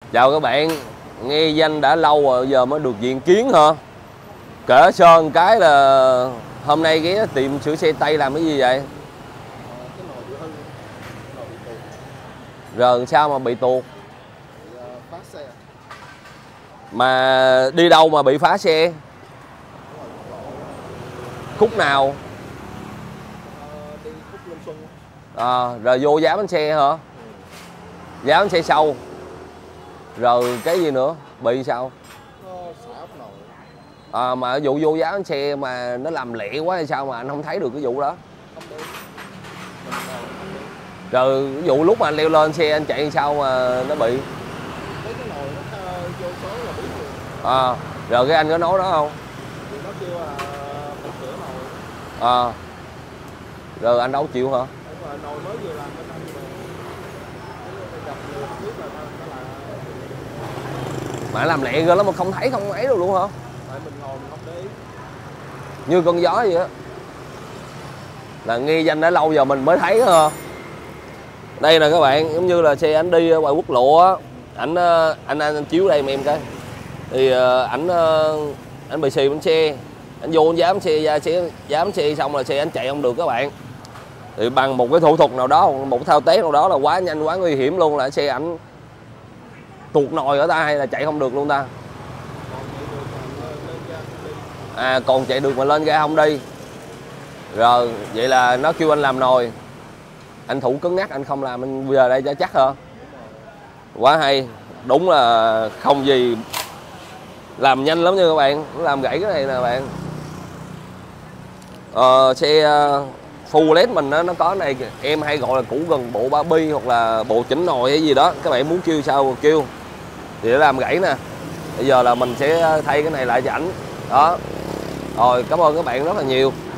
Chào các bạn, nghe danh đã lâu rồi giờ mới được diện kiến hả? Kể sơ một cái là hôm nay ghé tiệm sửa xe Tây làm cái gì vậy? Cái nồi bị hư, nồi bị tuột, Rồi sao mà bị tuột? bị phá xe. Mà đi đâu mà bị phá xe? Đúng rồi, quốc lộ. Khúc nào? Đi khúc Linh Xuân. Rồi vô giá bánh xe hả? Giá bánh xe sau. Rồi cái gì nữa? Bị sao? Nó xả ốc nồi. Mà vụ vô giá bánh xe mà nó làm lẹ quá hay sao mà anh không thấy được cái vụ đó? Không đến. Mình không đến. Rồi cái vụ lúc mà anh leo lên xe anh chạy sao mà nó bị? Thấy cái nồi nó vô số là biết rồi. Rồi cái anh có nói đó không? Thì nó kêu là phải sửa nồi. Rồi anh đâu chịu hả? Đúng rồi, nồi mới vừa làm bên anh mà. Cái gặp người không biết là nó là. Mà làm lẹ rồi lắm mà không thấy không ấy đâu luôn hả? Tại mình ngồi mình không để ý. Như con gió vậy á. Là nghi danh đã lâu giờ mình mới thấy hả? Đây nè các bạn, giống như là xe anh đi ngoài quốc lộ á, anh chiếu đây em cái. Thì anh bị xì bánh xe, anh vô anh dám xe xong là xe anh chạy không được các bạn. Thì bằng một cái thủ thuật nào đó, một thao tác nào đó là quá nhanh quá nguy hiểm luôn, là xe ảnh tuột nồi ở ta hay là chạy không được luôn ta. Còn chạy được mà lên ga không đi. Rồi vậy là nó kêu anh làm nồi, anh thủ cứng nhắc anh không làm, anh bây giờ đây cho chắc hả? Quá hay, đúng là không gì làm nhanh lắm nha các bạn, làm gãy cái này nè bạn. Xe full led mình nó có này em hay gọi là củ gần bộ ba bi hoặc là bộ chỉnh nồi hay gì đó, các bạn muốn kêu sao kêu thì để làm gãy nè. Bây giờ là mình sẽ thay cái này lại cho ảnh đó. Rồi cảm ơn các bạn rất là nhiều.